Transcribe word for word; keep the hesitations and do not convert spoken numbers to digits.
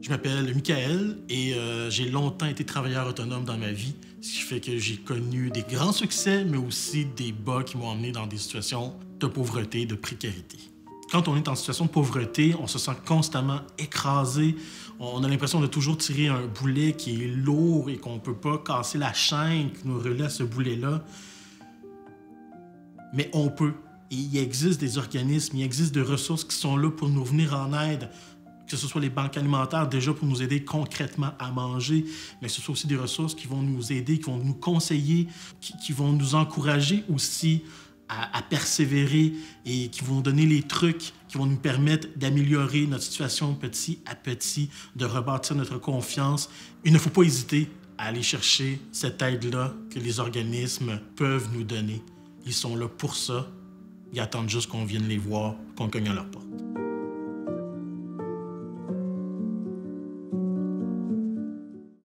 Je m'appelle Michael et euh, j'ai longtemps été travailleur autonome dans ma vie, ce qui fait que j'ai connu des grands succès, mais aussi des bas qui m'ont emmené dans des situations de pauvreté, de précarité. Quand on est en situation de pauvreté, on se sent constamment écrasé. On a l'impression de toujours tirer un boulet qui est lourd et qu'on ne peut pas casser la chaîne qui nous relie à ce boulet-là. Mais on peut. Et il existe des organismes, il existe des ressources qui sont là pour nous venir en aide, que ce soit les banques alimentaires déjà pour nous aider concrètement à manger, mais ce soit aussi des ressources qui vont nous aider, qui vont nous conseiller, qui, qui vont nous encourager aussi à, à persévérer et qui vont donner les trucs qui vont nous permettre d'améliorer notre situation petit à petit, de rebâtir notre confiance. Il ne faut pas hésiter à aller chercher cette aide-là que les organismes peuvent nous donner. Ils sont là pour ça. Ils attendent juste qu'on vienne les voir, qu'on cogne à leur porte.